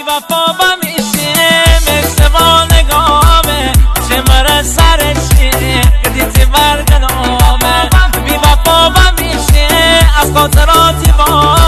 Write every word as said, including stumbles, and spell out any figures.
وفا با میشه مثل با نگامه چه مره سرشی دیتی برگنامه بی وفا با میشه از خاطراتی با